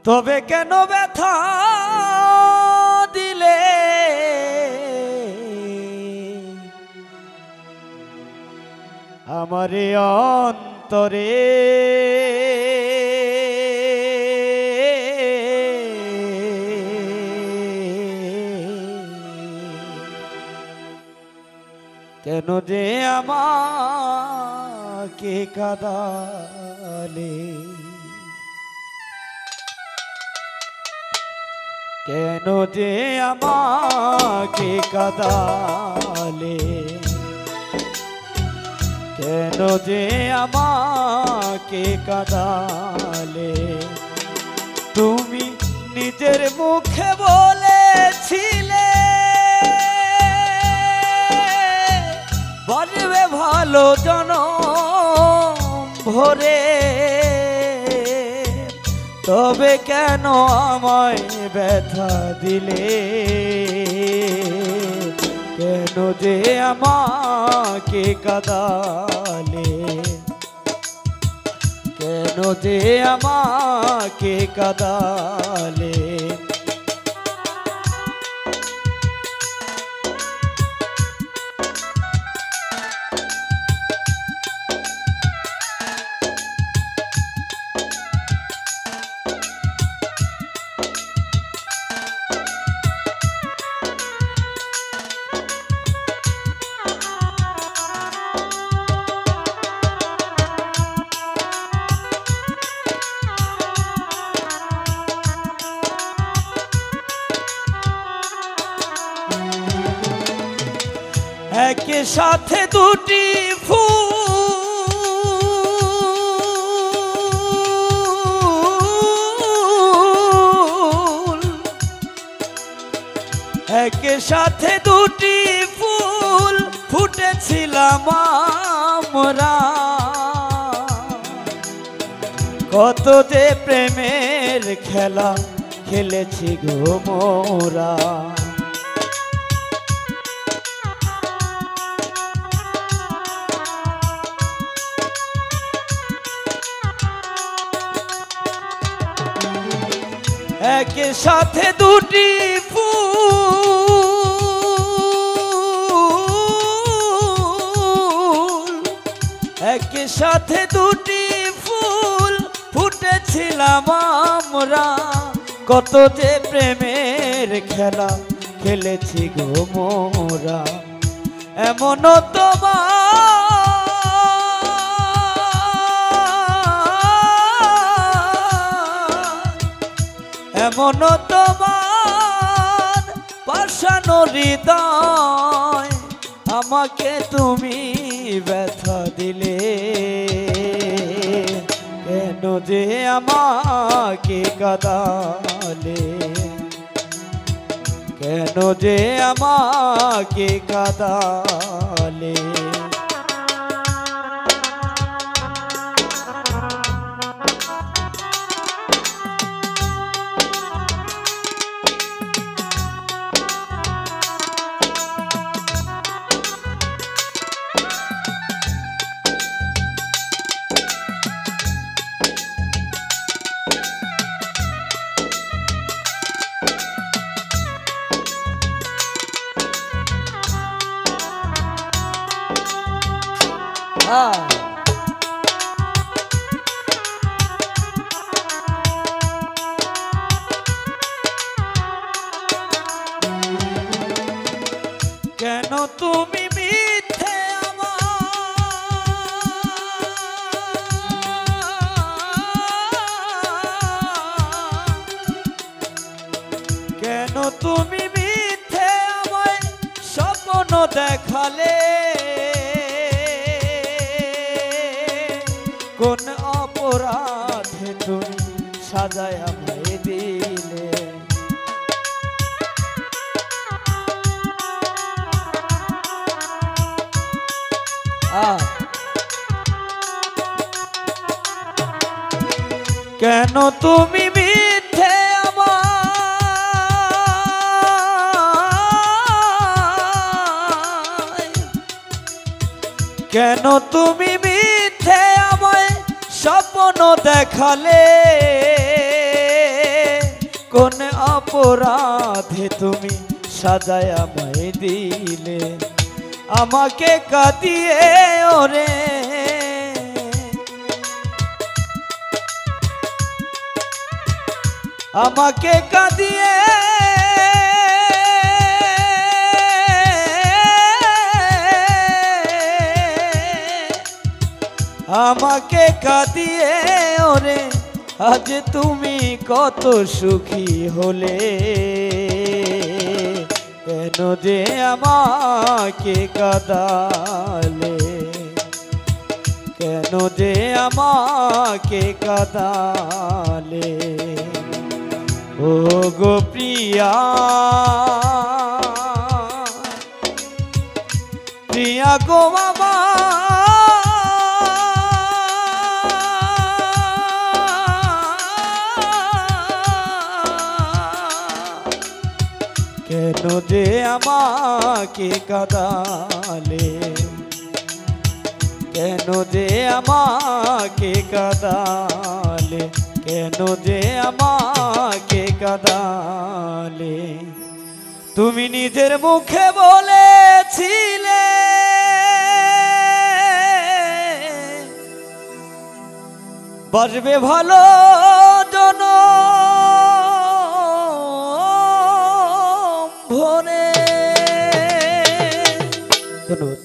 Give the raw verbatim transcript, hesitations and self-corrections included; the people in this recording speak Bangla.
তবে কেন ব্যথা দিলে আমারে অন্তরে কেন যে আমাকে কাঁদালে কেন যে আমাকে কাঁদালে কেন যে আমাকে কাঁদালে তুমি নিজের মুখে বলেছিলে বলবে ভালো জনম ভরে তবে কেন আমায় ব্যথা দিলে কেন যে আমাকে কাঁদালে কেন যে আমাকে কাঁদালে একে সাথে দুটি ফুল একে সাথে দুটি ফুল ফুটেছিলাম আমরা কত যে প্রেমের খেলা খেলেছি গো মোরা একে সাথে দুটি ফুল একে সাথে দুটি ফুল ফুটেছিলাম আমরা কত যে প্রেমের খেলা খেলেছি গো মোরা এমন তোমার এমন তোমার পাষানো হৃদয় আমাকে তুমি ব্যথা দিলে কেন যে আমাকে কাঁদালে কেন যে আমাকে কাঁদালে কেন তুমি মিথ্যে কেন তুমি মিথ্যে আমায় স্বপ্ন দেখালে কোন অপরাধে তুমি সাজায় আমায় দিলে কেন তুমি মিথ্যে আমায় কেন তুমি মিথ্যে আমায় স্বপ্ন দেখালে কোন অপরাধে তুমি সাজায় আমায় দিলে, আমাকে কাঁদিয়ে ওরে আমাকে কাঁদিয়ে আমাকে কাঁদিয়ে ওরে আজ তুমি কত সুখী হলে, কেন যে আমাকে কাঁদালে, কেন যে আমাকে কাঁদালে। ও গো প্রিয়া প্রিয়া গো বাবা, কেন যে আমাকে কাঁদালে, কেন যে আমাকে কাঁদালে, কেন যে আমাকে কাঁদালে। তুমি নিজের মুখে বলেছিলে বাসবে ভালো জনম ভরে। ধন্যবাদ।